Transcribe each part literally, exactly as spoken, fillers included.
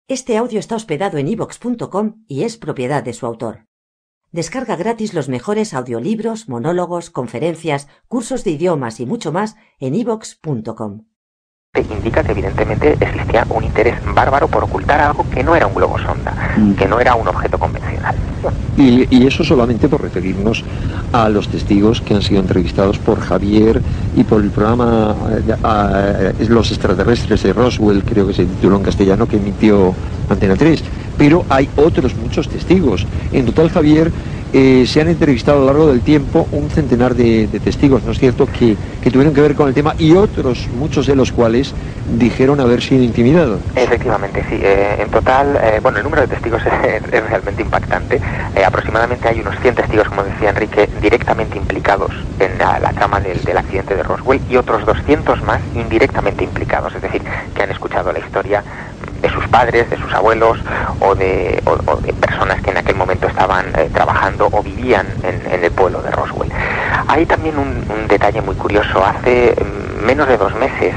Este audio está hospedado en iVoox punto com y es propiedad de su autor. Descarga gratis los mejores audiolibros, monólogos, conferencias, cursos de idiomas y mucho más en iVoox punto com. Indica que evidentemente existía un interés bárbaro por ocultar algo que no era un globo sonda, mm. que no era un objeto convencional. Y, y eso solamente por referirnos a los testigos que han sido entrevistados por Javier y por el programa a, a, Los extraterrestres de Roswell, creo que se tituló en castellano, que emitió Antena tres. Pero hay otros muchos testigos. En total, Javier, eh, se han entrevistado a lo largo del tiempo un centenar de, de testigos, ¿no es cierto?, que, que tuvieron que ver con el tema, y otros, muchos de los cuales dijeron haber sido intimidados. Efectivamente, sí. Eh, en total, eh, bueno, el número de testigos es, es realmente impactante. Eh, aproximadamente hay unos cien testigos, como decía Enrique, directamente implicados en la, la trama del, del accidente de Roswell, y otros doscientos más indirectamente implicados, es decir, que han escuchado la historia de sus padres, de sus abuelos o de, o, o de personas que en aquel momento estaban eh, trabajando o vivían en, en el pueblo de Roswell. Hay también un, un detalle muy curioso. Hace mm, menos de dos meses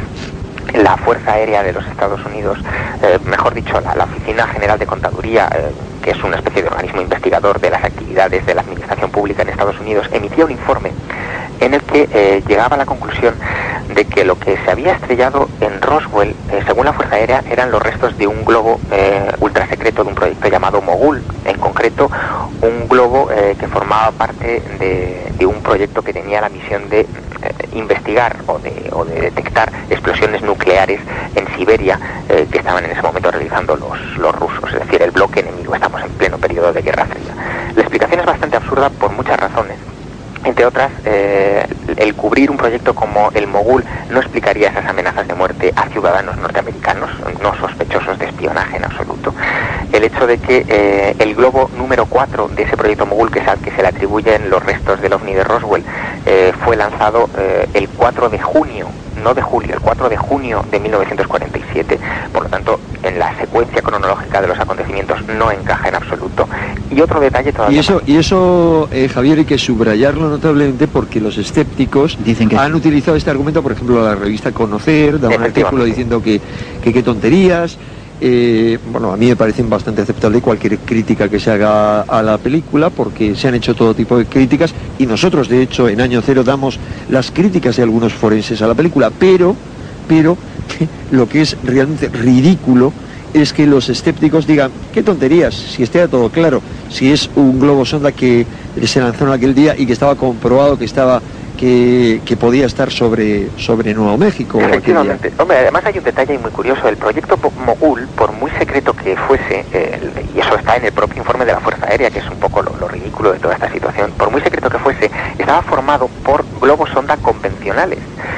la Fuerza Aérea de los Estados Unidos, eh, mejor dicho, la, la Oficina General de Contaduría, eh, que es una especie de organismo investigador de las actividades de la administración pública en Estados Unidos, emitía un informe en el que eh, llegaba a la conclusión de que lo que se había estrellado en Roswell, eh, según la Fuerza Aérea, eran los restos de un globo eh, ultra secreto de un proyecto llamado Mogul, en concreto un globo eh, que formaba parte de, de un proyecto que tenía la misión de eh, investigar o de, o de detectar explosiones nucleares en Siberia eh, que estaban en ese momento realizando los, los rusos, es decir, el bloque enemigo. Estamos en pleno periodo de Guerra Fría. La explicación es bastante absurda por muchas razones. Entre otras, eh, el cubrir un proyecto como el Mogul no explicaría esas amenazas de muerte a ciudadanos norteamericanos, no sospechosos de espionaje en absoluto. El hecho de que eh, el globo número cuatro de ese proyecto Mogul, que es al que se le atribuyen los restos del ovni de Roswell, eh, fue lanzado eh, el cuatro de junio, no de julio, el cuatro de junio de mil novecientos cuarenta y siete. Por lo tanto, en la secuencia cronológica de los acontecimientos no encaja en absoluto. Y otro detalle todavía... Y eso, y eso eh, Javier, hay que subrayarlo notablemente, porque los escépticos dicen que han utilizado este argumento. Por ejemplo, la revista Conocer da un artículo diciendo que que qué tonterías. Eh, bueno, a mí me parecen bastante aceptable cualquier crítica que se haga a la película, porque se han hecho todo tipo de críticas, y nosotros, de hecho, en Año Cero damos las críticas de algunos forenses a la película, pero, pero lo que es realmente ridículo es que los escépticos digan, qué tonterías, si esté todo claro, si es un globo sonda que se lanzó en aquel día y que estaba comprobado que estaba que, que podía estar sobre, sobre Nuevo México. Efectivamente. Hombre, además hay un detalle muy curioso. El proyecto Mogul, por muy secreto que fuese, eh, y eso está en el propio informe de la Fuerza Aérea, que es un poco lo, lo ridículo de toda esta situación, por muy secreto que fuese, estaba formado por globos sonda convencionales.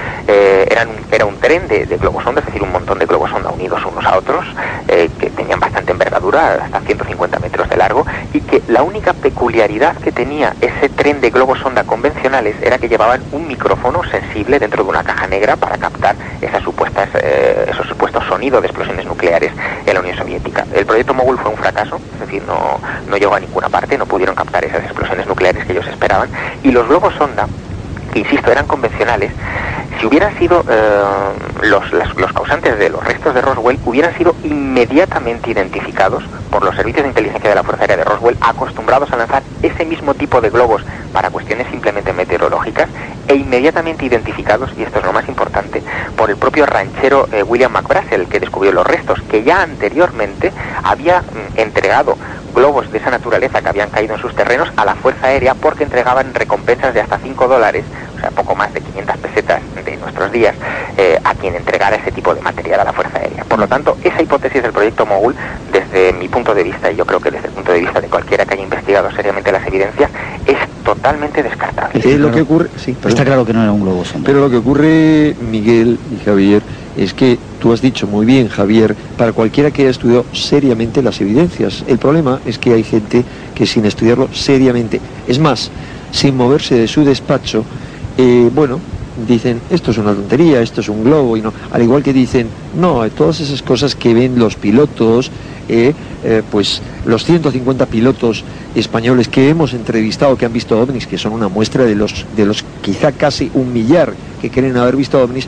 Eh, eran un, era un tren de, de globos sonda, es decir, un montón de globos sonda unidos unos a otros, eh, que tenían bastante envergadura, hasta ciento cincuenta metros de largo, y que la única peculiaridad que tenía ese tren de globos sonda convencionales era que llevaban un micrófono sensible dentro de una caja negra para captar esas supuestas, eh, esos supuestos sonidos de explosiones nucleares en la Unión Soviética. El proyecto Mogul fue un fracaso, es decir, no, no llegó a ninguna parte, no pudieron captar esas explosiones nucleares que ellos esperaban, y los globos sonda, que insisto, eran convencionales, si hubieran sido eh, los, las, los causantes de los restos de Roswell, hubieran sido inmediatamente identificados por los servicios de inteligencia de la Fuerza Aérea de Roswell, acostumbrados a lanzar ese mismo tipo de globos para cuestiones simplemente meteorológicas, e inmediatamente identificados, y esto es lo más importante, por el propio ranchero eh, William McBrazel, que descubrió los restos, que ya anteriormente había mm, entregado globos de esa naturaleza que habían caído en sus terrenos a la Fuerza Aérea, porque entregaban recompensas de hasta cinco dólares, o sea, poco más de quinientas pesetas de nuestros días, eh, a quien entregara ese tipo de material a la Fuerza Aérea. Por lo tanto, esa hipótesis del proyecto Mogul, desde mi punto de vista, y yo creo que desde el punto de vista de cualquiera que haya investigado seriamente las evidencias, es totalmente descartable. Sí, lo que ocurre, sí, está claro que no era un globo sonda. Pero lo que ocurre, Miguel y Javier, es que tú has dicho muy bien, Javier, para cualquiera que haya estudiado seriamente las evidencias. El problema es que hay gente que, sin estudiarlo seriamente, es más, sin moverse de su despacho, eh, bueno, dicen, esto es una tontería, esto es un globo, y no, al igual que dicen, no, todas esas cosas que ven los pilotos, eh, eh, pues los ciento cincuenta pilotos españoles que hemos entrevistado, que han visto ovnis, que son una muestra de los, de los quizá casi un millar que creen haber visto ovnis,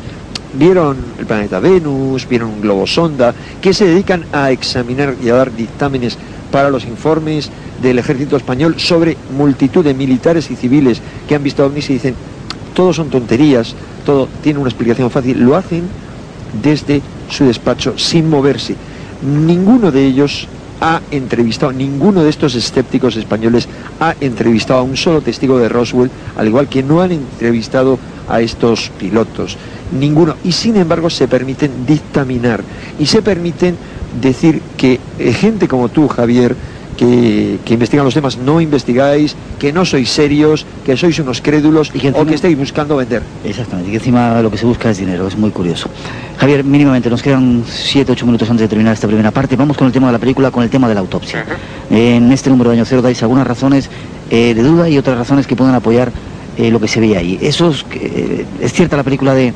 vieron el planeta Venus, vieron un globo sonda, que se dedican a examinar y a dar dictámenes para los informes del ejército español sobre multitud de militares y civiles que han visto ovnis y dicen, todo son tonterías, todo tiene una explicación fácil. Lo hacen desde su despacho, sin moverse. Ninguno de ellos ha entrevistado, ninguno de estos escépticos españoles ha entrevistado a un solo testigo de Roswell, al igual que no han entrevistado a estos pilotos, ninguno, y sin embargo se permiten dictaminar y se permiten decir que eh, gente como tú, Javier, que, que investigan los temas, no investigáis, que no sois serios, que sois unos crédulos y que encima, o que estáis buscando vender. Exactamente, y que encima lo que se busca es dinero, es muy curioso. Javier, mínimamente nos quedan siete ocho minutos antes de terminar esta primera parte. Vamos con el tema de la película, con el tema de la autopsia. Uh-huh. eh, en este número de Año Cero dais algunas razones eh, de duda y otras razones que pueden apoyar eh, lo que se veía ahí. Eso es, eh, es cierta la película de...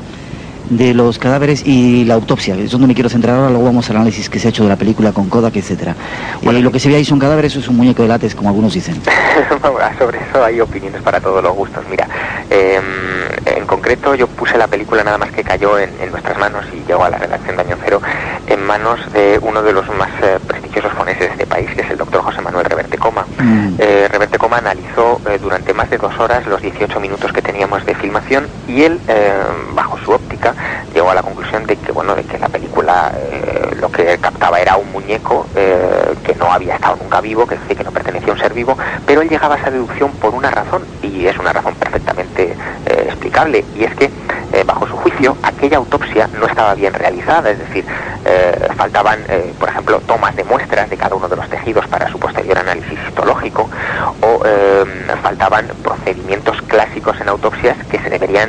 de los cadáveres y la autopsia, es donde me quiero centrar ahora. Luego vamos al análisis que se ha hecho de la película con Kodak, etcétera. Bueno, eh, lo que se ve ahí son cadáveres, es un muñeco de látex, como algunos dicen. Sobre eso hay opiniones para todos los gustos. Mira, eh, en concreto yo puse la película, nada más que cayó en, en nuestras manos y llegó a la redacción de Año Cero, en manos de uno de los más eh, prestigiosos forenses de este país, que es el doctor José Manuel Reverte Coma. Mm. Eh, Reverte Coma analizó eh, durante más de dos horas los dieciocho minutos que teníamos de filmación y él, eh, bajo su óptica, llegó a la conclusión de que bueno de que la película eh, lo que captaba era un muñeco eh, que no había estado nunca vivo, que es decir, que no pertenecía a un ser vivo, pero él llegaba a esa deducción por una razón, y es una razón perfectamente eh, explicable, y es que eh, bajo su juicio aquella autopsia no estaba bien realizada, es decir, eh, faltaban eh, por ejemplo tomas de muestras de cada uno de los tejidos para su posterior análisis histológico, o eh, faltaban procedimientos clásicos en autopsias que se deberían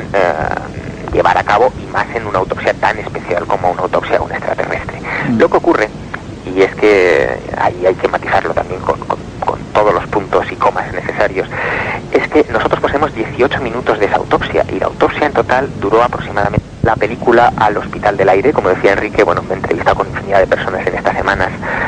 eh, llevar a cabo, y más en una autopsia tan especial como una autopsia a un extraterrestre. Mm. Lo que ocurre, y es que ahí hay que matizarlo también con, con, con todos los puntos y comas necesarios, es que nosotros poseemos dieciocho minutos de esa autopsia, y la autopsia en total duró aproximadamente... La película al Hospital del Aire, como decía Enrique, bueno, me he entrevistado con infinidad de personas en estas semanas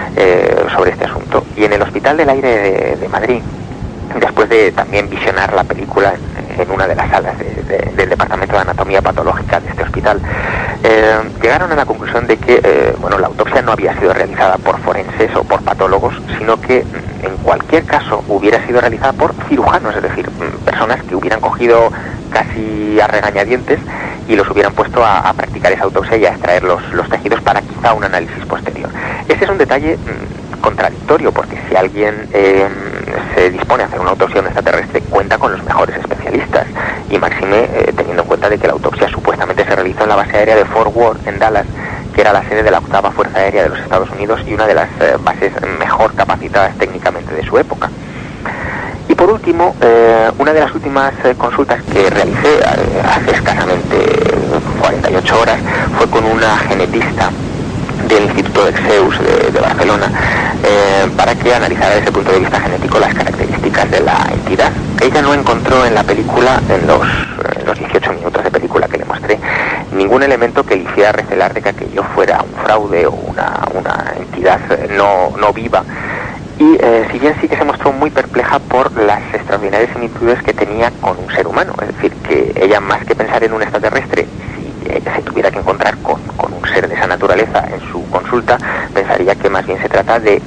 eh, sobre este asunto, y en el Hospital del Aire de, de Madrid, después de también visionar la película en, en una de las salas de, de, del Departamento de Anatomía Patológica de este hospital, eh, llegaron a la conclusión de que eh, bueno, la autopsia no había sido realizada por forenses o por patólogos, sino que en cualquier caso hubiera sido realizada por cirujanos, es decir, personas que hubieran cogido casi a regañadientes y los hubieran puesto a, a practicar esa autopsia y a extraer los, los tejidos para quizá un análisis posterior. Ese es un detalle mmm, contradictorio, porque si alguien eh, se dispone a hacer una autopsia a un extraterrestre, cuenta con los mejores especialistas, y máxime eh, teniendo en cuenta de que la autopsia supuestamente se realizó en la base aérea de Fort Worth, en Dallas, que era la sede de la octava Fuerza Aérea de los Estados Unidos y una de las eh, bases mejor capacitadas técnicamente de su época. Y por último, eh, una de las últimas eh, consultas que realicé eh, hace escasamente cuarenta y ocho horas fue con una genetista del Instituto de Exeus de, de Barcelona, eh, para que analizara desde el punto de vista genético las características de la entidad. Ella no encontró en la película, en los, en los dieciocho minutos de película que le mostré, ningún elemento que le hiciera recelar de que aquello fuera un fraude o una, una entidad no, no viva. Y eh, si bien sí que se mostró muy perpleja por las extraordinarias similitudes que tenía con un ser humano, es decir, que ella, más que pensar en un extraterrestre, si ella se tuviera que encontrar con, con un ser de esa naturaleza en su consulta, pensaría que más bien se trata de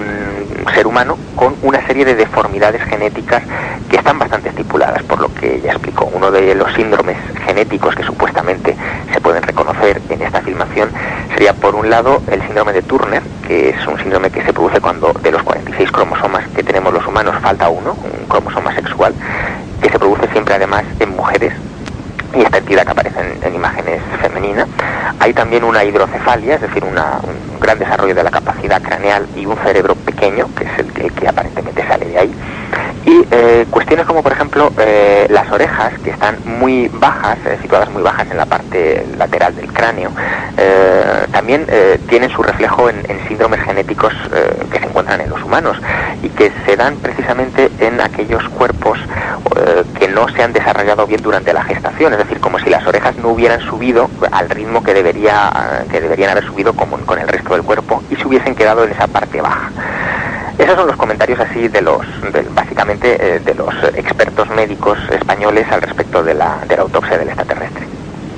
un ser humano con una serie de deformidades genéticas que están bastante estipuladas, por lo que ella explicó. Uno de los síndromes genéticos que supuestamente se pueden reconocer en esta filmación sería, por un lado, el síndrome de Turner, que es un síndrome que se produce cuando de los cuarenta y seis cromosomas que tenemos los humanos falta uno, un cromosoma sexual, que se produce siempre además en mujeres, y esta entidad que aparece en, en imágenes femeninas. Hay también una hidrocefalia, es decir, una, un gran desarrollo de la capacidad craneal y un cerebro pequeño, que es el, el que aparentemente sale de ahí. Y eh, cuestiones como, por ejemplo, eh, las orejas, que están muy bajas, eh, situadas muy bajas en la parte lateral del cráneo, eh, también eh, tienen su reflejo en, en síndromes genéticos eh, que se encuentran en los humanos, y que se dan precisamente en aquellos cuerpos eh, que no se han desarrollado bien durante la gestación, es decir, como si las orejas no hubieran subido al ritmo que debería que deberían haber subido como con el resto del cuerpo, y se hubiesen quedado en esa parte baja. Esos son los comentarios así de los, de, básicamente, eh, de los expertos médicos españoles al respecto de la, de la autopsia del extraterrestre.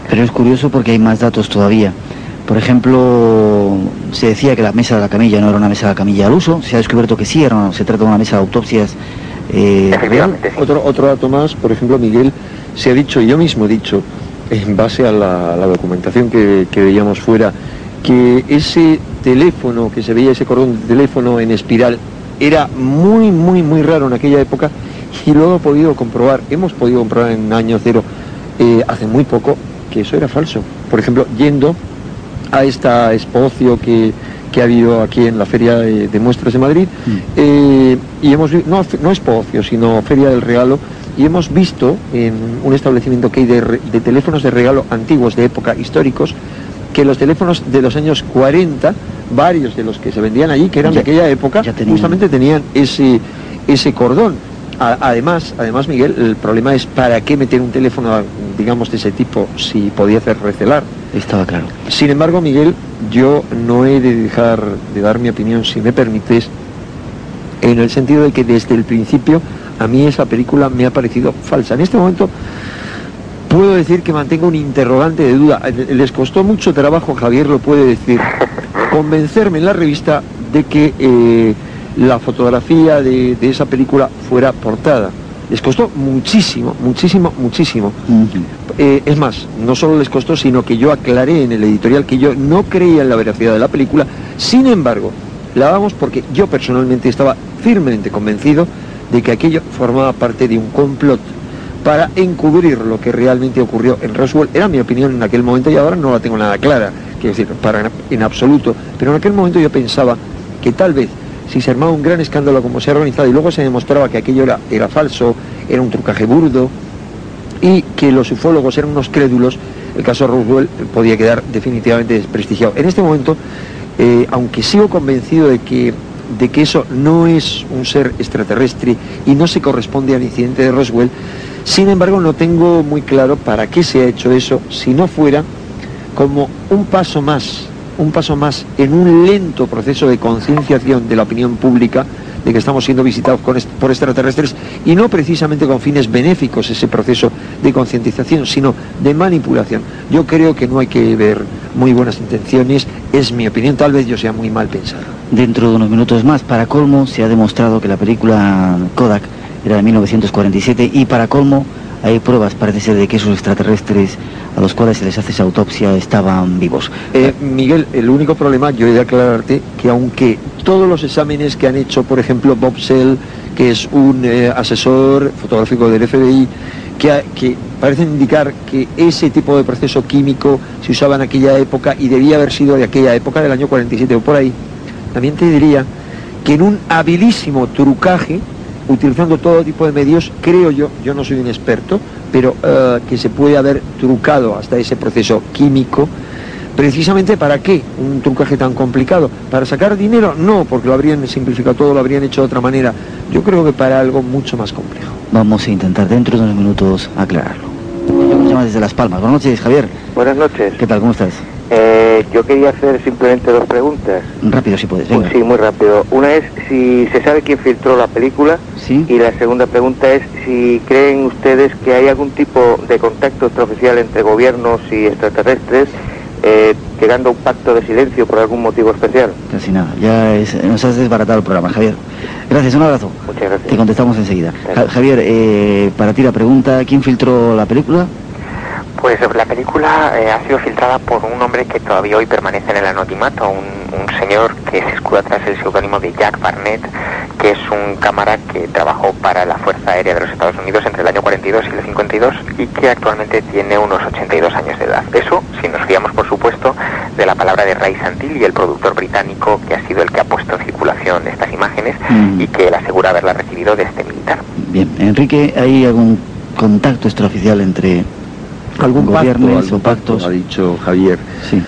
Pero es curioso porque hay más datos todavía. Por ejemplo, se decía que la mesa de la camilla no era una mesa de la camilla al uso. Se ha descubierto que sí, era, se trata de una mesa de autopsias eh, real. Otro, otro dato más, por ejemplo, Miguel, se ha dicho, y yo mismo he dicho, en base a la, la documentación que, que veíamos fuera, que ese teléfono, que se veía ese cordón de teléfono en espiral, era muy, muy, muy raro en aquella época, y luego he podido comprobar, hemos podido comprobar en año cero, eh, hace muy poco, que eso era falso. Por ejemplo, yendo a esta expocio que, que ha habido aquí en la Feria de, de Muestras de Madrid, mm. eh, y hemos no, no expocio, sino Feria del Regalo, y hemos visto en un establecimiento que hay de, de teléfonos de regalo antiguos, de época, históricos, que los teléfonos de los años cuarenta, varios de los que se vendían allí, que eran ya, de aquella época, tenían. justamente tenían ese, ese cordón. A, además, además, Miguel, el problema es ¿para qué meter un teléfono, digamos, de ese tipo si podía hacer recelar? Estaba claro. Sin embargo, Miguel, yo no he de dejar de dar mi opinión, si me permites, en el sentido de que desde el principio a mí esa película me ha parecido falsa. En este momento puedo decir que mantengo un interrogante de duda. Les costó mucho trabajo, Javier lo puede decir, convencerme en la revista de que eh, la fotografía de, de esa película fuera portada. Les costó muchísimo, muchísimo, muchísimo. Uh-huh. eh, es más, no solo les costó, sino que yo aclaré en el editorial que yo no creía en la veracidad de la película. Sin embargo, la vamos porque yo personalmente estaba firmemente convencido de que aquello formaba parte de un complot para encubrir lo que realmente ocurrió en Roswell. Era mi opinión en aquel momento y ahora no la tengo nada clara, quiero decir, para, en absoluto. Pero en aquel momento yo pensaba que tal vez, si se armaba un gran escándalo como se ha organizado y luego se demostraba que aquello era, era falso, era un trucaje burdo y que los ufólogos eran unos crédulos, el caso Roswell podía quedar definitivamente desprestigiado. En este momento, eh, aunque sigo convencido de que de que eso no es un ser extraterrestre y no se corresponde al incidente de Roswell, sin embargo no tengo muy claro para qué se ha hecho eso, si no fuera como un paso más, un paso más en un lento proceso de concienciación de la opinión pública de que estamos siendo visitados con est- por extraterrestres, y no precisamente con fines benéficos ese proceso de concientización, sino de manipulación. Yo creo que no hay que ver muy buenas intenciones, es mi opinión, tal vez yo sea muy mal pensado. Dentro de unos minutos más, para colmo, se ha demostrado que la película Kodak era de mil novecientos cuarenta y siete, y para colmo hay pruebas, parece ser, de que esos extraterrestres a los cuales se les hace esa autopsia estaban vivos. Eh, Miguel, el único problema, yo he de aclararte que aunque todos los exámenes que han hecho, por ejemplo, Bob Sell, que es un eh, asesor fotográfico del F B I, que, ha, que parecen indicar que ese tipo de proceso químico se usaba en aquella época y debía haber sido de aquella época, del año cuarenta y siete o por ahí, también te diría que en un habilísimo trucaje, utilizando todo tipo de medios, creo yo, yo no soy un experto, pero uh, que se puede haber trucado hasta ese proceso químico. ¿Precisamente para qué un trucaje tan complicado? ¿Para sacar dinero? No, porque lo habrían simplificado todo, lo habrían hecho de otra manera. Yo creo que para algo mucho más complejo. Vamos a intentar dentro de unos minutos aclararlo. Nos llama desde Las Palmas. Buenas noches, Javier. Buenas noches. ¿Qué tal? ¿Cómo estás? Eh, yo quería hacer simplemente dos preguntas. Rápido, si puedes. Venga. Pues sí, muy rápido. Una es si se sabe quién filtró la película. Sí. Y la segunda pregunta es si creen ustedes que hay algún tipo de contacto extraoficial entre gobiernos y extraterrestres, eh, llegando a un pacto de silencio por algún motivo especial. Casi nada. Ya es, nos has desbaratado el programa, Javier. Gracias, un abrazo. Muchas gracias. Te contestamos enseguida. Ja- Javier, eh, para ti la pregunta, ¿quién filtró la película? Pues la película eh, ha sido filtrada por un hombre que todavía hoy permanece en el anonimato, un, un señor que se escuda tras el seudónimo de Jack Barnett, que es un cámara que trabajó para la Fuerza Aérea de los Estados Unidos entre el año cuarenta y dos y el cincuenta y dos y que actualmente tiene unos ochenta y dos años de edad. Eso, si nos fiamos, por supuesto, de la palabra de Ray Santilli, el productor británico que ha sido el que ha puesto en circulación estas imágenes mm. y que él asegura haberla recibido de este militar. Bien, Enrique, ¿hay algún contacto extraoficial entre algún gobiernos pacto, algún o pactos? Pacto, ha dicho Javier. Sí.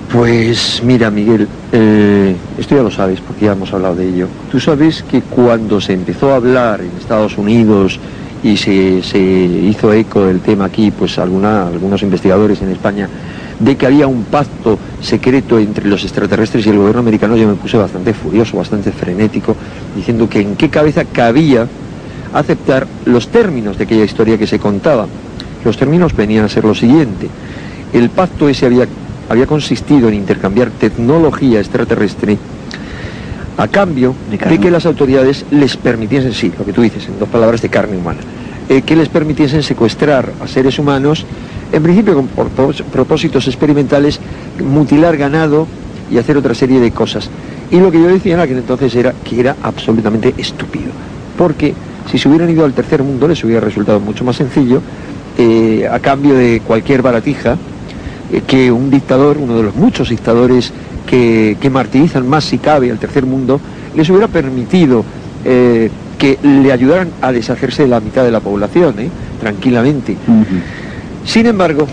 Pues mira, Miguel, eh, esto ya lo sabes porque ya hemos hablado de ello. Tú sabes que cuando se empezó a hablar en Estados Unidos y se, se hizo eco del tema aquí, pues alguna, algunos investigadores en España, de que había un pacto secreto entre los extraterrestres y el gobierno americano, yo me puse bastante furioso, bastante frenético, diciendo que en qué cabeza cabía aceptar los términos de aquella historia que se contaba. Los términos venían a ser lo siguiente. el pacto ese había, había consistido en intercambiar tecnología extraterrestre a cambio de que las autoridades les permitiesen, sí, lo que tú dices, en dos palabras, de carne humana, eh, que les permitiesen secuestrar a seres humanos, en principio con, por, por propósitos experimentales, mutilar ganado y hacer otra serie de cosas. Y lo que yo decía en aquel entonces era que era absolutamente estúpido, porque si se hubieran ido al tercer mundo les hubiera resultado mucho más sencillo, eh, a cambio de cualquier baratija, eh, que un dictador, uno de los muchos dictadores que, que martirizan más si cabe al tercer mundo, les hubiera permitido eh, que le ayudaran a deshacerse de la mitad de la población, eh, tranquilamente. Uh-huh. Sin embargo,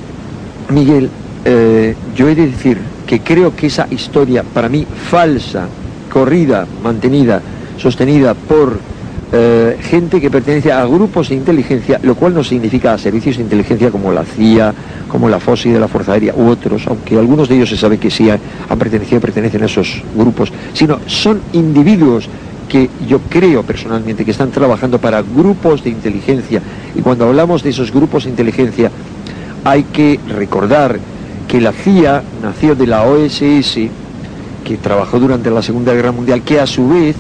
Miguel, eh, yo he de decir que creo que esa historia, para mí falsa, corrida, mantenida, sostenida por eh, gente que pertenece a grupos de inteligencia, lo cual no significa a servicios de inteligencia como la C I A, como la FOSI de la Fuerza Aérea u otros, aunque algunos de ellos se sabe que sí han, han pertenecido, pertenecen a esos grupos, sino son individuos que yo creo personalmente que están trabajando para grupos de inteligencia, y cuando hablamos de esos grupos de inteligencia hay que recordar que la C I A nació de la O S S, que trabajó durante la Segunda Guerra Mundial, que a su vez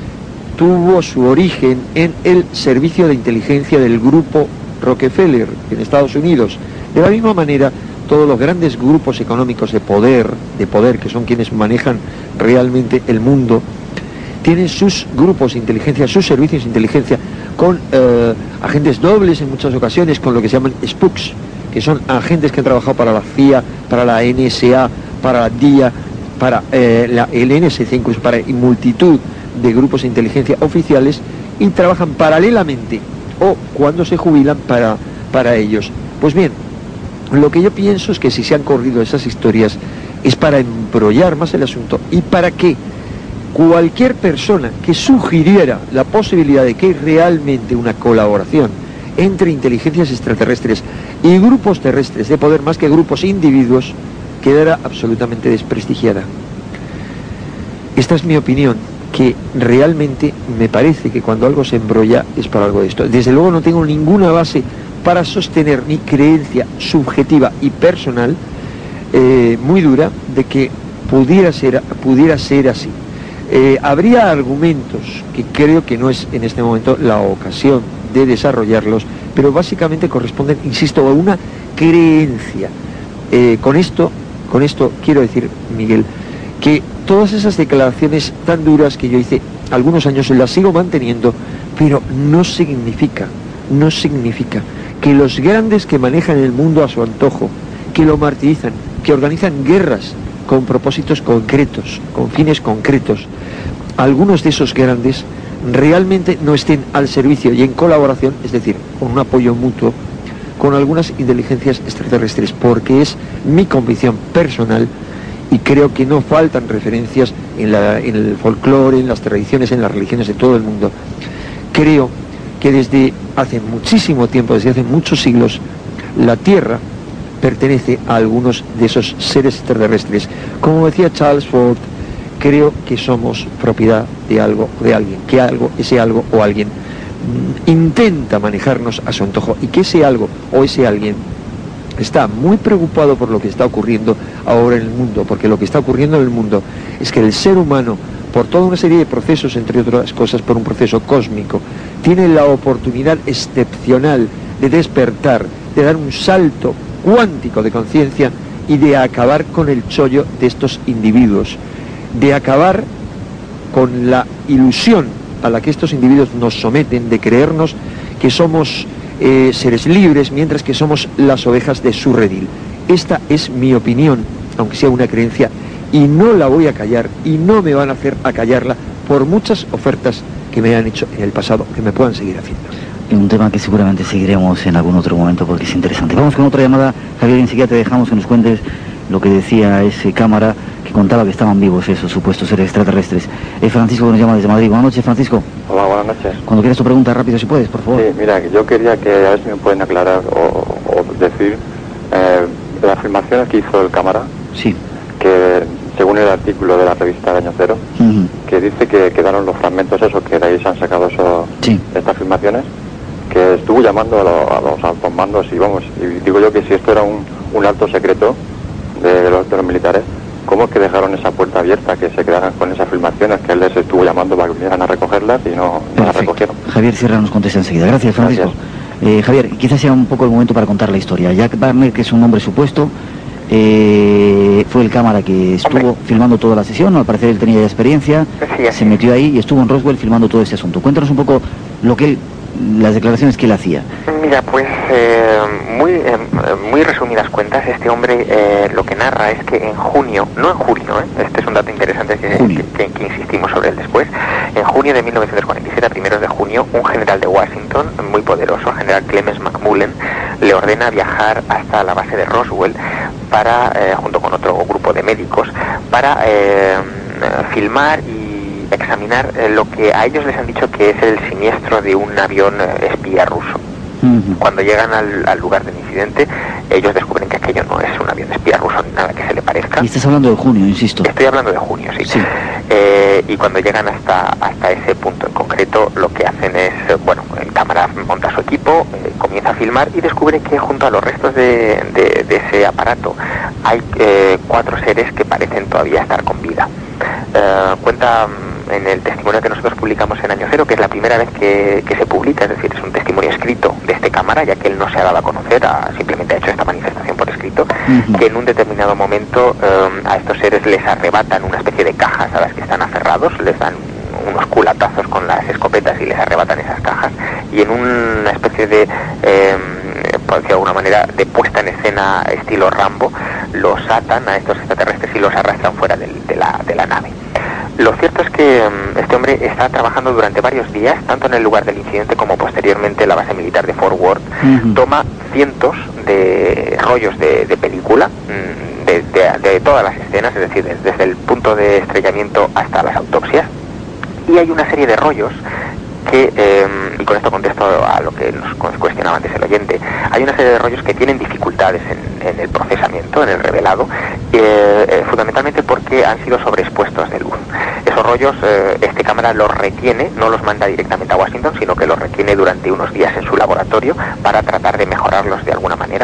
tuvo su origen en el servicio de inteligencia del grupo Rockefeller en Estados Unidos. De la misma manera, todos los grandes grupos económicos de poder, de poder, que son quienes manejan realmente el mundo, tienen sus grupos de inteligencia, sus servicios de inteligencia, con eh, agentes dobles en muchas ocasiones, con lo que se llaman spooks, que son agentes que han trabajado para la C I A, para la N S A, para la D I A, para eh, la, el N S C, incluso para multitud de grupos de inteligencia oficiales, y trabajan paralelamente o cuando se jubilan para, para ellos. Pues bien, lo que yo pienso es que si se han corrido esas historias es para embrollar más el asunto y para que cualquier persona que sugiriera la posibilidad de que hay realmente una colaboración entre inteligencias extraterrestres y grupos terrestres de poder más que grupos individuos quedara absolutamente desprestigiada. Esta es mi opinión, que realmente me parece que cuando algo se embrolla es para algo de esto. Desde luego no tengo ninguna base para sostener mi creencia subjetiva y personal eh, muy dura de que pudiera ser, pudiera ser así. Eh, habría argumentos que creo que no es en este momento la ocasión de desarrollarlos, pero básicamente corresponden, insisto, a una creencia. Eh, con esto, con esto quiero decir, Miguel, que todas esas declaraciones tan duras que yo hice algunos años las sigo manteniendo, pero no significa, no significa que los grandes que manejan el mundo a su antojo, que lo martirizan, que organizan guerras con propósitos concretos, con fines concretos, algunos de esos grandes realmente no estén al servicio y en colaboración, es decir, con un apoyo mutuo, con algunas inteligencias extraterrestres, porque es mi convicción personal, y creo que no faltan referencias en, la, en el folclore, en las tradiciones, en las religiones de todo el mundo. Creo que desde hace muchísimo tiempo, desde hace muchos siglos, la Tierra pertenece a algunos de esos seres extraterrestres. Como decía Charles Ford, creo que somos propiedad de algo o de alguien, que algo, ese algo o alguien mm, intenta manejarnos a su antojo, y que ese algo o ese alguien está muy preocupado por lo que está ocurriendo ahora en el mundo, porque lo que está ocurriendo en el mundo es que el ser humano, por toda una serie de procesos, entre otras cosas por un proceso cósmico, tiene la oportunidad excepcional de despertar, de dar un salto cuántico de conciencia y de acabar con el chollo de estos individuos, de acabar con la ilusión a la que estos individuos nos someten, de creernos que somos eh, seres libres, mientras que somos las ovejas de su redil. Esta es mi opinión, aunque sea una creencia, y no la voy a callar, y no me van a hacer acallarla por muchas ofertas que me han hecho en el pasado, que me puedan seguir haciendo. Un tema que seguramente seguiremos en algún otro momento porque es interesante. Vamos con otra llamada. Javier, enseguida te dejamos que nos cuentes lo que decía ese cámara que contaba que estaban vivos esos supuestos seres extraterrestres. Eh, Francisco, que nos llama desde Madrid. Buenas noches, Francisco. Hola, buenas noches. Cuando quieras tu pregunta, rápido si puedes, por favor. Sí, mira, yo quería que a ver si me pueden aclarar o, o decir eh, las afirmaciones que hizo el cámara. Sí. Que según el artículo de la revista Año Cero, uh-huh. que dice que quedaron los fragmentos esos, que de ahí se han sacado eso, sí. estas afirmaciones, que estuvo llamando a, lo, a los altos mandos y vamos, y digo yo que si esto era un, un alto secreto de los, de los militares, ¿cómo es que dejaron esa puerta abierta, que se quedaran con esas filmaciones, que él les estuvo llamando para que vinieran a recogerlas y no, no las recogieron? Javier Sierra nos contesta enseguida. Gracias, Francisco. Gracias. Eh, Javier, quizás sea un poco el momento para contar la historia. Jack Barnett, que es un hombre supuesto, eh, fue el cámara que estuvo hombre. filmando toda la sesión, al parecer él tenía ya experiencia, sí, se metió ahí y estuvo en Roswell filmando todo este asunto. Cuéntanos un poco lo que él, las declaraciones que él hacía. Mira, pues eh, muy eh, muy resumidas cuentas, este hombre eh, lo que narra es que en junio, no en julio, ¿eh? este es un dato interesante que, que, que, que insistimos sobre él después, en junio de mil novecientos cuarenta y siete, a primeros de junio, un general de Washington, muy poderoso, el general Clemens McMullen, le ordena viajar hasta la base de Roswell para, eh, junto con otro grupo de médicos, para eh, filmar y examinar eh, lo que a ellos les han dicho que es el siniestro de un avión eh, espía ruso. Uh-huh. Cuando llegan al, al lugar del incidente, ellos descubren que aquello no es un avión espía ruso ni nada que se le parezca. Y estás hablando de junio, insisto. Estoy hablando de junio, sí. sí. Eh, y cuando llegan hasta hasta ese punto en concreto, lo que hacen es, eh, bueno, el cámara monta su equipo, eh, comienza a filmar y descubre que junto a los restos de, de, de ese aparato hay eh, cuatro seres que parecen todavía estar con vida. Eh, cuenta en el testimonio que nosotros publicamos en Año Cero, que es la primera vez que, que se publica, es decir, es un testimonio escrito de este cámara, ya que él no se ha dado a conocer, ha, simplemente ha hecho esta manifestación por escrito, uh-huh. que en un determinado momento eh, a estos seres les arrebatan una especie de cajas a las que están aferrados, les dan unos culatazos con las escopetas y les arrebatan esas cajas, y en una especie de, eh, por decirlo de alguna manera, de puesta en escena estilo Rambo, los atan a estos extraterrestres y los arrastran fuera del, de, la, de la nave. Lo cierto es que um, este hombre está trabajando durante varios días, tanto en el lugar del incidente como posteriormente en la base militar de Fort Worth. Uh-huh. Toma cientos de rollos de, de película, de, de, de todas las escenas, es decir, desde, desde el punto de estrellamiento hasta las autopsias. Y hay una serie de rollos que, eh, y con esto contesto a lo que nos cuestionaba antes el oyente, hay una serie de rollos que tienen dificultades en, en el procesamiento, en el revelado, eh, eh, fundamentalmente porque han sido sobreexpuestos de luz. Esos rollos, eh, este cámara los retiene, no los manda directamente a Washington, sino que los retiene durante unos días en su laboratorio para tratar de mejorarlos de alguna manera.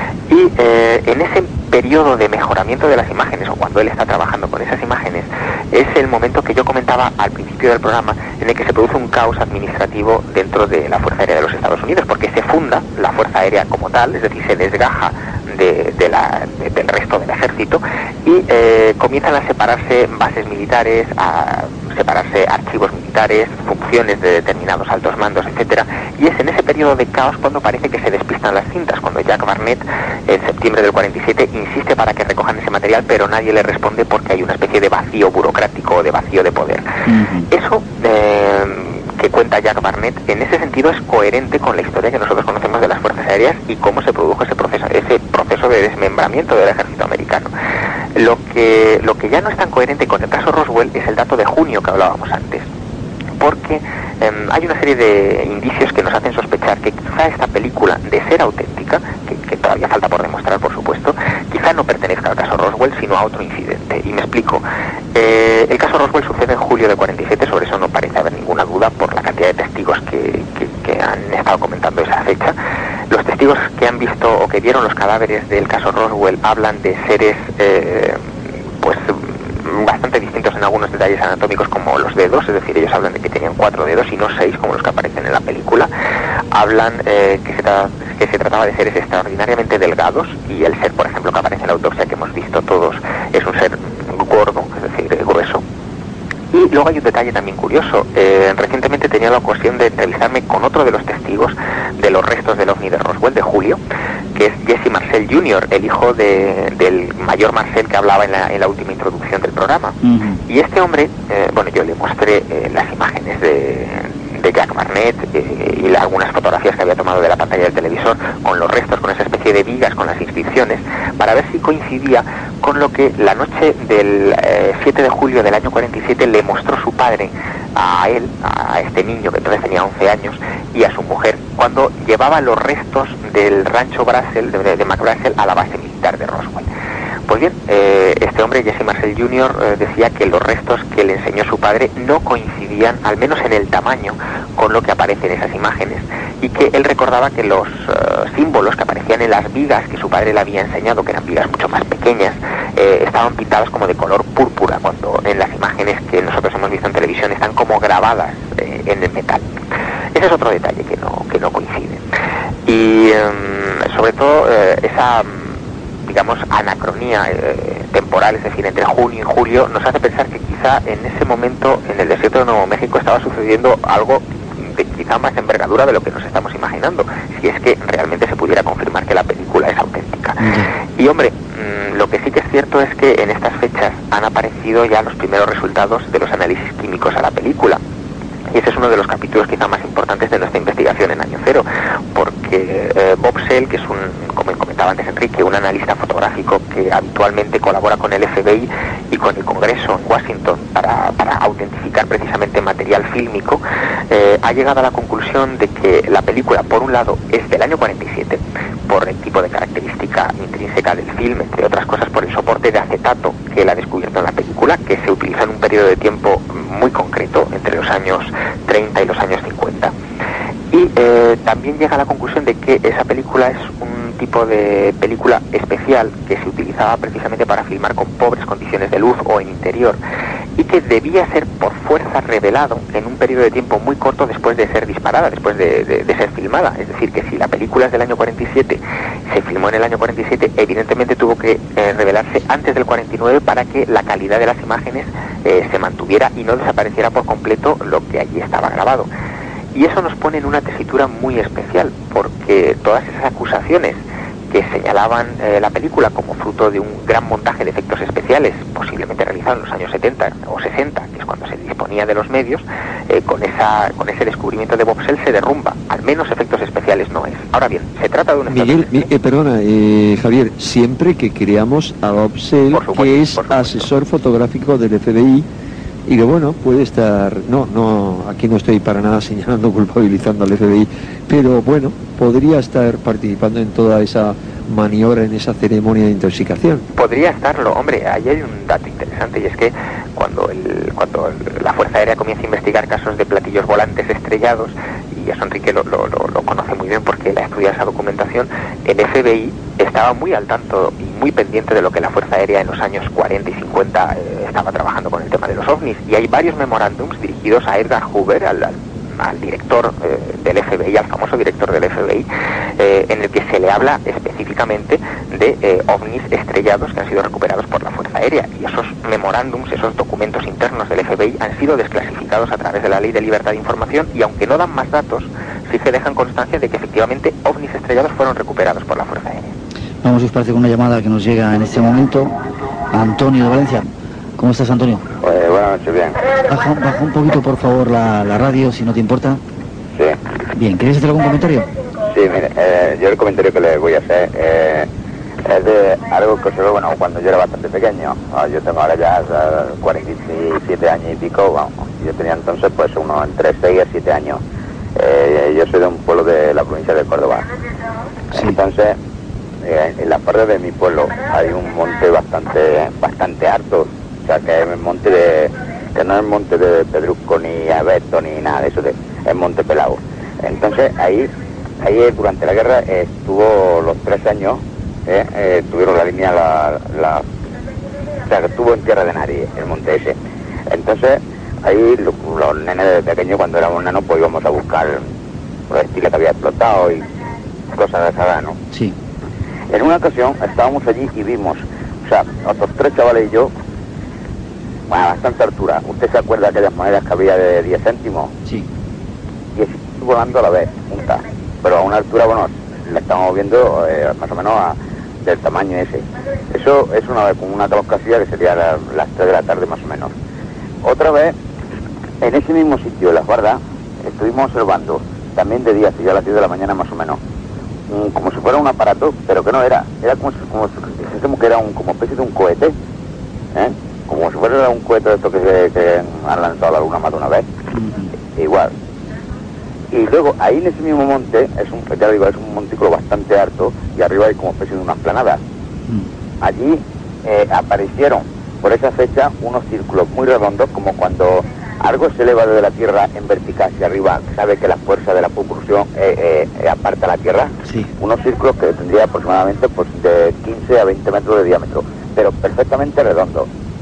Y eh, en ese periodo de mejoramiento de las imágenes, o cuando él está trabajando con esas imágenes, es el momento que yo comentaba al principio del programa, en el que se produce un caos administrativo dentro de la Fuerza Aérea de los Estados Unidos, porque se funda la Fuerza Aérea como tal, es decir, se desgaja de, de la, de, del resto del ejército, y eh, comienzan a separarse bases militares, a separarse archivos militares, funciones de determinados altos mandos, etcétera, y es en ese periodo de caos cuando parece que se despistan las cintas, cuando Jack Barnett, en septiembre del cuarenta y siete, insiste para que recojan ese material, pero nadie le responde porque hay una especie de vacío burocrático o de vacío de poder. Uh-huh. Eso eh, que cuenta Jack Barnett, en ese sentido es coherente con la historia que nosotros conocemos de las Fuerzas Aéreas y cómo se produjo ese proceso, ese proceso de desmembramiento del ejército americano. Lo que, lo que ya no es tan coherente con el caso Roswell es el dato de junio que hablábamos antes, porque eh, hay una serie de indicios que nos hacen sospechar que quizá esta película, de ser auténtica, que, que todavía falta por demostrar, por supuesto, quizá no pertenezca al caso Roswell, sino a otro incidente. Y me explico. Eh, el caso Roswell sucede en julio de cuarenta y siete, sobre eso no parece haber ninguna duda por la cantidad de testigos que, que, que han estado comentando esa fecha. Los testigos que han visto o que vieron los cadáveres del caso Roswell hablan de seres, eh, pues, bastante distintos en algunos detalles anatómicos, como los dedos, es decir, ellos hablan de que tenían cuatro dedos y no seis como los que aparecen en la película. Hablan eh, que, se tra- que se trataba de seres extraordinariamente delgados, y el ser, por ejemplo, que aparece en la autopsia que hemos visto todos es un ser gordo, es decir, grueso. Y luego hay un detalle también curioso. Eh, recientemente tenía la ocasión de entrevistarme con otro de los testigos de los restos del ovni de Roswell, de julio, que es Jesse Marcel junior, el hijo de, del mayor Marcel que hablaba en la, en la última introducción del programa. Uh-huh. Y este hombre, eh, bueno, yo le mostré eh, las imágenes de, de Jack Barnett eh, y la, algunas fotografías que había tomado de la pantalla del televisor con los restos, con esa especie de vigas, con las inscripciones, para ver si coincidía con lo que la noche del eh, siete de julio del año cuarenta y siete le mostró su padre a él, a este niño que entonces tenía once años, y a su mujer, cuando llevaba los restos del rancho Brassel, de, de McBrassel, a la base militar de Roswell. Pues Pues bien, eh, este hombre, Jesse Marcel junior, eh, decía que los restos que le enseñó su padre no coincidían, al menos en el tamaño, con lo que aparece en esas imágenes, y que él recordaba que los uh, símbolos que aparecían en las vigas que su padre le había enseñado, que eran vigas mucho más pequeñas, eh, estaban pintadas como de color púrpura, cuando en las imágenes que nosotros hemos visto en televisión están como grabadas eh, en el metal. Ese es otro detalle que no, que no coincide. Y um, sobre todo eh, esa, digamos, anacronía eh, temporal, es decir, entre junio y julio, nos hace pensar que quizá en ese momento en el desierto de Nuevo México estaba sucediendo algo de quizá más envergadura de lo que nos estamos imaginando, si es que realmente se pudiera confirmar que la película es auténtica. Mm. Y hombre, mmm, lo que sí que es cierto es que en estas fechas han aparecido ya los primeros resultados de los análisis químicos a la película. Y ese es uno de los capítulos quizá más importantes de nuestra investigación en Año Cero, porque eh, Bob Sell, que es un, como comentaba antes Enrique, un analista fotográfico que habitualmente colabora con el F B I y con el Congreso en Washington para, para autentificar precisamente material fílmico, eh, ha llegado a la conclusión de que la película, por un lado, es del año cuarenta y siete, por el tipo de característica intrínseca del film, entre otras cosas por el soporte de acetato que él ha descubierto en la película, que se utiliza en un periodo de tiempo muy concreto, entre los años treinta y los años cincuenta. Y eh, también llega a la conclusión de que esa película es un tipo de película especial que se utilizaba precisamente para filmar con pobres condiciones de luz o en interior, y que debía ser por fuerza revelado en un periodo de tiempo muy corto después de ser disparada, después de, de, de ser filmada. Es decir, que si la película es del año cuarenta y siete, se filmó en el año cuarenta y siete, evidentemente tuvo que eh, revelarse antes del cuarenta y nueve para que la calidad de las imágenes eh, se mantuviera y no desapareciera por completo lo que allí estaba grabado. Y eso nos pone en una tesitura muy especial, porque todas esas acusaciones que señalaban eh, la película como fruto de un gran montaje de efectos especiales, posiblemente realizado en los años setenta o sesenta, que es cuando se disponía de los medios, eh, con esa con ese descubrimiento de Bob Sell se derrumba. Al menos efectos especiales no es. Ahora bien, se trata de un... Miguel, mi, eh, perdona, eh, Javier, siempre que creamos a Bob Sell, supuesto, que es asesor fotográfico del F B I, y que bueno, puede estar, no, no, aquí no estoy para nada señalando, culpabilizando al F B I, pero bueno, podría estar participando en toda esa maniobra, en esa ceremonia de intoxicación. Podría estarlo, hombre, ahí hay un dato interesante, y es que cuando el, cuando el, la Fuerza Aérea comienza a investigar casos de platillos volantes estrellados, y eso Enrique lo, lo, lo, lo conoce muy bien porque él ha estudiado esa documentación, el F B I estaba muy al tanto y muy pendiente de lo que la Fuerza Aérea en los años cuarenta y cincuenta eh, estaba trabajando con el tema de los ovnis, y hay varios memorándums dirigidos a Edgar Hoover, al, al, al director eh, del F B I, al famoso director del F B I, eh, en el que se le habla específicamente de eh, ovnis estrellados que han sido recuperados por la Fuerza Aérea, y esos memorándums, esos documentos internos del F B I han sido desclasificados a través de la Ley de Libertad de Información, y aunque no dan más datos, sí que dejan constancia de que efectivamente ovnis estrellados fueron recuperados por la Fuerza Aérea. Vamos, si os parece, con una llamada que nos llega en este momento. Antonio de Valencia. ¿Cómo estás, Antonio? Pues buenas noches, bien. Baja, baja un poquito, por favor, la, la radio, si no te importa. Sí. Bien, ¿queréis hacer algún comentario? Sí, mire, eh, yo el comentario que le voy a hacer eh, es de algo que observé, bueno, cuando yo era bastante pequeño. ¿No? Yo tengo ahora ya cuarenta y siete años y pico, bueno, yo tenía entonces pues unos entre seis a siete años. Eh, yo soy de un pueblo de la provincia de Córdoba. Sí. Entonces, eh, en la parte de mi pueblo hay un monte bastante bastante alto, o sea que es el monte de, que no es el monte de Pedrusco ni Abeto ni nada de eso, de, es Monte Pelao. Entonces ahí, ahí durante la guerra eh, estuvo los tres años, eh, eh, tuvieron la línea, la, la, o sea que estuvo en tierra de nadie, el monte ese. Entonces ahí los, los nenes de pequeños, cuando éramos nenos, pues íbamos a buscar proyectiles que había explotado y cosas de esa, ¿no? Sí. En una ocasión estábamos allí y vimos, o sea, otros tres chavales y yo, bueno, a bastante altura. ¿Usted se acuerda de aquellas monedas que había de diez céntimos? Sí. Y así volando a la vez, juntas. Pero a una altura, bueno, la estamos viendo eh, más o menos a, del tamaño ese. Eso es una vez con una teloscafía que sería la, las tres de la tarde más o menos. Otra vez, en ese mismo sitio, Las Bardas, estuvimos observando, también de día, ya a las diez de la mañana más o menos, un, como si fuera un aparato, pero que no era. Era como si, como si como que era un, como especie de un cohete, ¿eh? Como si fuera un cohete de estos que, se, que han lanzado a la luna más de una vez. Uh-huh. Igual. Y luego, ahí en ese mismo monte, es un, ya digo, es un montículo bastante alto, y arriba hay como especie de una esplanada. Uh-huh. Allí eh, aparecieron por esa fecha unos círculos muy redondos, como cuando algo se eleva desde la Tierra en vertical hacia arriba, sabe que la fuerza de la propulsión eh, eh, aparta la Tierra. Sí. Unos círculos que tendría aproximadamente pues, de quince a veinte metros de diámetro, pero perfectamente redondos.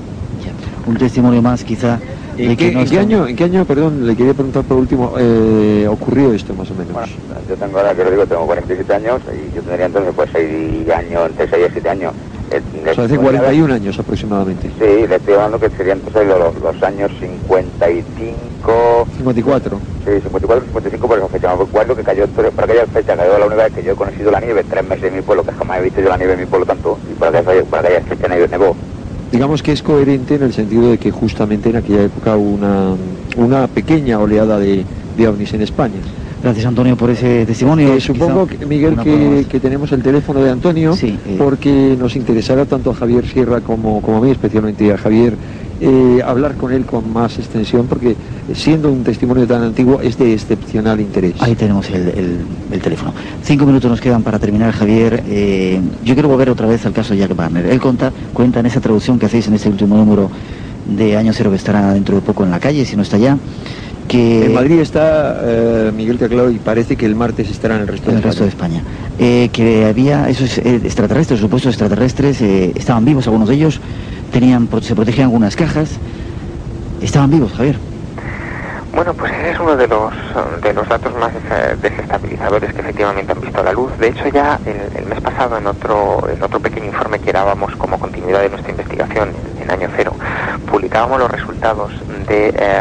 Un testimonio más, quizá. ¿En qué, no ¿en qué está... año, en qué año, perdón, le quería preguntar por último, eh, ocurrió esto más o menos? Bueno, yo tengo ahora, que lo digo, tengo cuarenta y siete años y yo tendría entonces pues seis años, entre seis y siete años. Eh, O sea, hace cuarenta y un años aproximadamente. Sí, le estoy hablando que serían entonces los, los años cincuenta y cinco... cincuenta y cuatro. Sí, cincuenta y cuatro, cincuenta y cinco por esa fecha. Me acuerdo que cayó, por aquella fecha cayó la única vez que yo he conocido la nieve, tres meses en mi pueblo, que jamás he visto yo la nieve en mi pueblo tanto, y por aquella, por aquella fecha nevó. Digamos que es coherente en el sentido de que justamente en aquella época hubo una, una pequeña oleada de, de ovnis en España. Gracias, Antonio, por ese testimonio. Eh, supongo, que, Miguel, que, que tenemos el teléfono de Antonio, sí, eh. porque nos interesará tanto a Javier Sierra como, como a mí, especialmente a Javier, eh, hablar con él con más extensión, porque siendo un testimonio tan antiguo es de excepcional interés. Ahí tenemos el, el, el teléfono. Cinco minutos nos quedan para terminar, Javier. Eh, yo quiero volver otra vez al caso de Jack Barner. Él cuenta, cuenta en esa traducción que hacéis en este último número de Año Cero, que estará dentro de poco en la calle, si no está ya, que... En Madrid está eh, Miguel Teclado y parece que el martes estará en el resto en de el resto de España. Eh, que había esos eh, extraterrestres, supuestos extraterrestres, eh, estaban vivos algunos de ellos, tenían, se protegían algunas cajas, estaban vivos, Javier. Bueno, pues ese es uno de los de los datos más eh, desestabilizadores que efectivamente han visto la luz. De hecho, ya el, el mes pasado, en otro en otro pequeño informe que dábamos como continuidad de nuestra investigación en, en Año Cero, publicábamos los resultados de eh,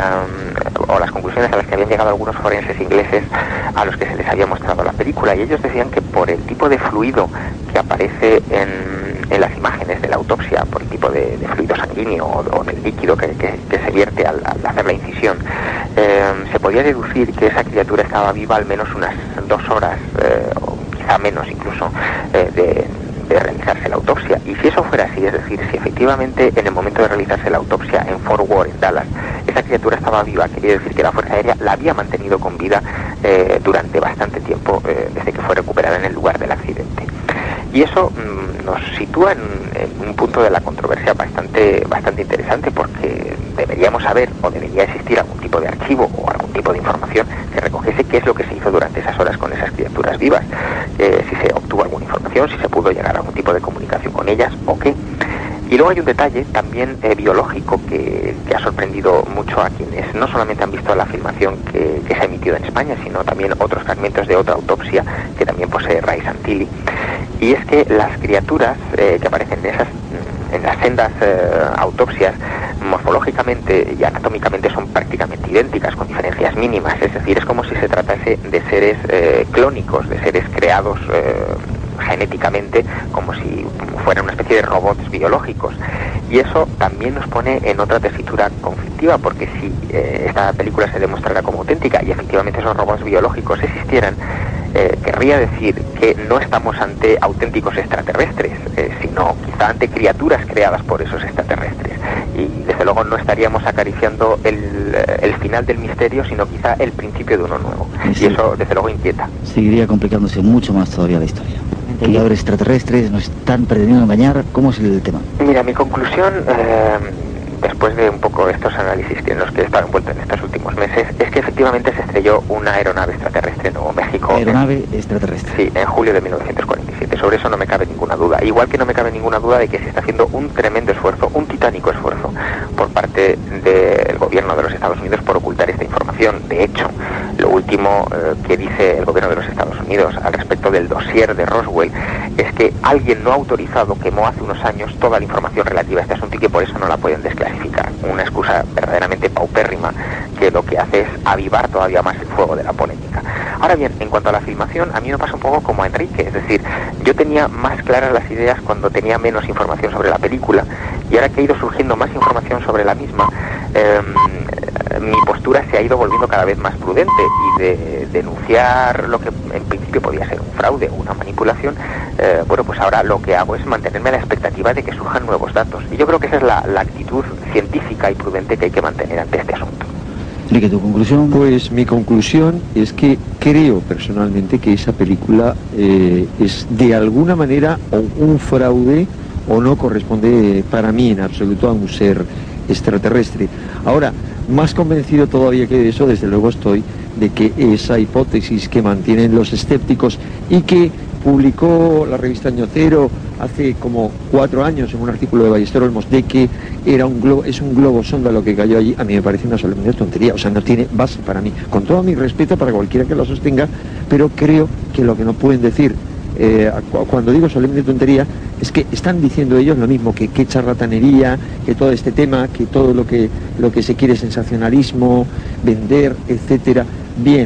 o las conclusiones a las que habían llegado algunos forenses ingleses a los que se les había mostrado la película, y ellos decían que por el tipo de fluido que aparece en, en las imágenes de la autopsia, por el tipo de, de fluido sanguíneo o, o del líquido que, que, que se vierte al, al hacer la incisión, eh, se podía deducir que esa criatura estaba viva al menos unas dos horas, eh, o quizá menos incluso, eh, de, de realizarse la autopsia. Y si eso fuera así, es decir, si efectivamente en el momento de realizarse la autopsia en Fort Worth, en Dallas, esa criatura estaba viva, quería decir que la Fuerza Aérea la había mantenido con vida eh, durante bastante tiempo, eh, desde que fue recuperada en el lugar del accidente. Y eso mmm, nos sitúa en, en un punto de la controversia bastante, bastante interesante, porque deberíamos saber, o debería existir algún tipo de archivo o algún tipo de información que recogiese qué es lo que se hizo durante esas horas con esas criaturas vivas, eh, si se obtuvo alguna información, si se pudo llegar a algún tipo de comunicación con ellas o qué. Y luego hay un detalle también eh, biológico que, que ha sorprendido mucho a quienes no solamente han visto la filmación que, que se ha emitido en España, sino también otros fragmentos de otra autopsia que también posee Ray Santilli. Y es que las criaturas eh, que aparecen en esas en las sendas eh, autopsias, morfológicamente y anatómicamente son prácticamente idénticas, con diferencias mínimas. Es decir, es como si se tratase de seres eh, clónicos, de seres creados eh, genéticamente, como si fueran una especie de robots biológicos. Y eso también nos pone en otra tesitura conflictiva, porque si eh, esta película se demostrara como auténtica y efectivamente esos robots biológicos existieran, eh, querría decir que no estamos ante auténticos extraterrestres, eh, sino quizá ante criaturas creadas por esos extraterrestres. Y desde luego no estaríamos acariciando el, el final del misterio, sino quizá el principio de uno nuevo. Sí. Y eso desde luego inquieta. Seguiría complicándose mucho más todavía la historia. Criadores extraterrestres nos están pretendiendo engañar. ¿Cómo es el tema? Mira, mi conclusión, eh, después de un poco estos análisis en los que he estado envuelto en estos últimos meses, es que efectivamente se estrelló una aeronave extraterrestre en Nuevo México. Aeronave en, extraterrestre. Sí, en julio de mil novecientos cuarenta y siete. Sobre eso no me cabe ninguna duda. Igual que no me cabe ninguna duda de que se está haciendo un tremendo esfuerzo, un titánico esfuerzo, por parte del gobierno de los Estados Unidos por ocultar esta información. De hecho, lo último eh, que dice el gobierno de los Estados Unidos al respecto del dossier de Roswell es que alguien no autorizado quemó hace unos años toda la información relativa a este asunto y que por eso no la pueden desclasificar. Una excusa verdaderamente paupérrima que lo que hace es avivar todavía más el fuego de la polémica. Ahora bien, en cuanto a la filmación, a mí me pasa un poco como a Enrique, es decir, yo tenía más claras las ideas cuando tenía menos información sobre la película, y ahora que ha ido surgiendo más información sobre la misma, eh, mi postura se ha ido volviendo cada vez más prudente, y de denunciar lo que en principio podía ser un fraude o una manipulación, eh, bueno, pues ahora lo que hago es mantenerme a la expectativa de que surjan nuevos datos. Y yo creo que esa es la, la actitud científica y prudente que hay que mantener ante este asunto. Enrique, ¿tu conclusión? Pues mi conclusión es que creo personalmente que esa película eh, es de alguna manera o un fraude o no corresponde para mí en absoluto a un ser extraterrestre. Ahora, más convencido todavía que de eso, desde luego estoy, de que esa hipótesis que mantienen los escépticos y que publicó la revista Año Cero hace como cuatro años en un artículo de Ballester Olmos, de que era un globo, es un globo sonda lo que cayó allí, a mí me parece una solemne tontería, o sea, no tiene base para mí, con todo mi respeto para cualquiera que lo sostenga, pero creo que lo que no pueden decir, eh, cuando digo solemne tontería, es que están diciendo ellos lo mismo, que qué charlatanería, que todo este tema, que todo lo que, lo que se quiere es sensacionalismo, vender, etcétera. Bien,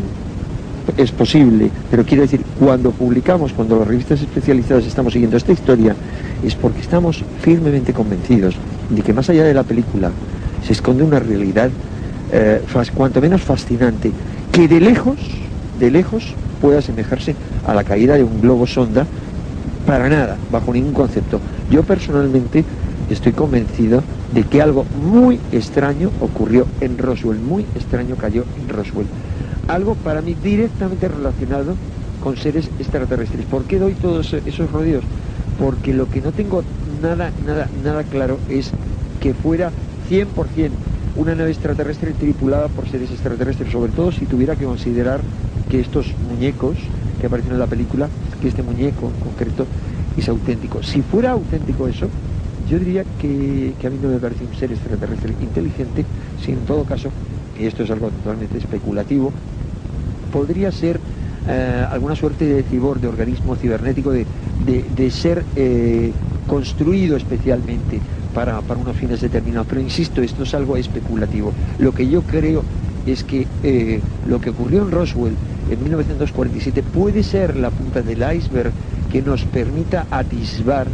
es posible, pero quiero decir, cuando publicamos, cuando las revistas especializadas estamos siguiendo esta historia, es porque estamos firmemente convencidos de que más allá de la película se esconde una realidad eh, cuanto menos fascinante, que de lejos, de lejos puede asemejarse a la caída de un globo sonda, para nada, bajo ningún concepto. Yo personalmente estoy convencido de que algo muy extraño ocurrió en Roswell, muy extraño cayó en Roswell. Algo para mí directamente relacionado con seres extraterrestres. ¿Por qué doy todos esos rodeos? Porque lo que no tengo nada, nada, nada claro es que fuera cien por cien una nave extraterrestre tripulada por seres extraterrestres, sobre todo si tuviera que considerar que estos muñecos que aparecen en la película, que este muñeco en concreto es auténtico. Si fuera auténtico eso, yo diría que, que a mí no me parece un ser extraterrestre inteligente, sino en todo caso, y esto es algo totalmente especulativo, podría ser eh, alguna suerte de cibor, de organismo cibernético, de, de, de ser eh, construido especialmente para, para unos fines determinados. Pero insisto, esto es algo especulativo. Lo que yo creo es que eh, lo que ocurrió en Roswell en mil novecientos cuarenta y siete puede ser la punta del iceberg que nos permita atisbar,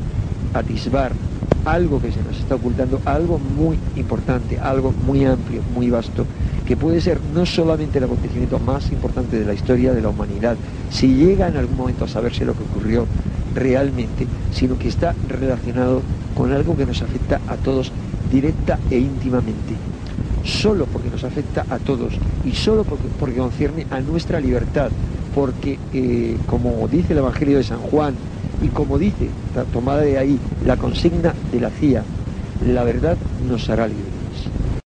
atisbar algo que se nos está ocultando, algo muy importante, algo muy amplio, muy vasto, que puede ser no solamente el acontecimiento más importante de la historia de la humanidad, si llega en algún momento a saberse lo que ocurrió realmente, sino que está relacionado con algo que nos afecta a todos directa e íntimamente. Solo porque nos afecta a todos y solo porque, porque concierne a nuestra libertad, porque eh, como dice el Evangelio de San Juan y como dice, tomada de ahí, la consigna de la C I A, la verdad nos hará libres.